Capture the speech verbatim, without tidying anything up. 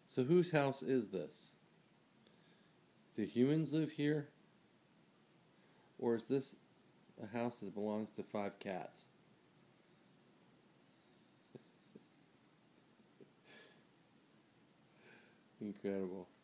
So whose house is this? Do humans live here? Or is this a house that belongs to five cats? Incredible.